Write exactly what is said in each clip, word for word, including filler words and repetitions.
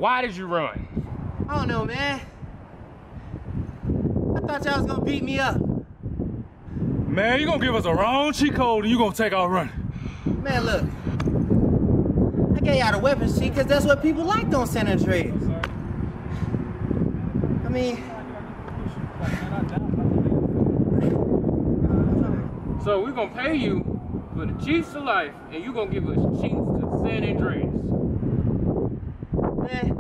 Why did you run? I don't know, man. I thought y'all was gonna beat me up. Man, you gonna give us a wrong cheat code and you gonna take our running. Man, look. I gave y'all the weapon sheet because that's what people liked on San Andreas. I mean... So we're gonna pay you for the cheats to life and you gonna give us cheats to San Andreas. Man.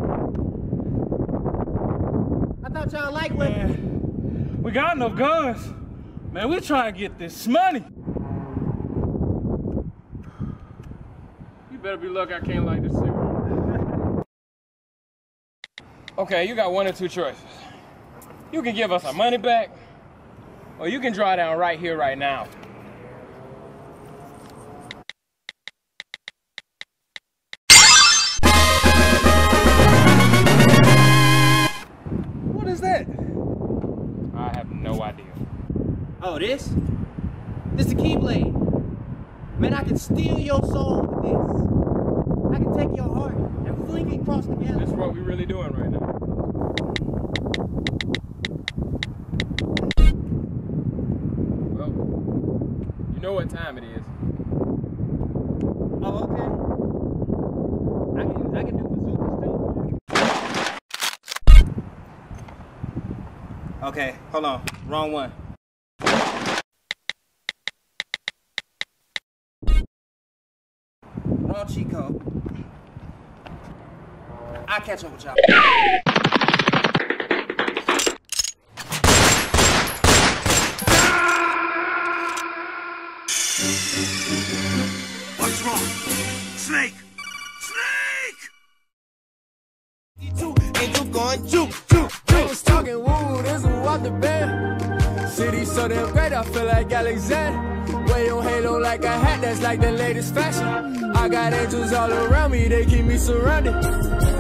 I thought y'all liked weapons. Man, we got enough guns. Man, we trying to get this money. You better be lucky I can't light this cigarette. Okay, you got one or two choices. You can give us our money back, or you can draw down right here, right now. What is that? I have no idea. Oh, this? This is the Keyblade. Man, I can steal your soul with this. I can take your heart and fling it across the galaxy. That's what we're really doing right now. Well, you know what time it is. Oh, okay. I can, I can do bazookas too. Okay, hold on. Wrong one. Wrong cheat code. I'll catch up with y'all. What's wrong? Snake! Snake! And you going juke, juke, juke. Was talking woo, this who off the bed. City so damn great, I feel like Alexander. Way on Halo like a hat, that's like the latest fashion. I got angels all around me, they keep me surrounded.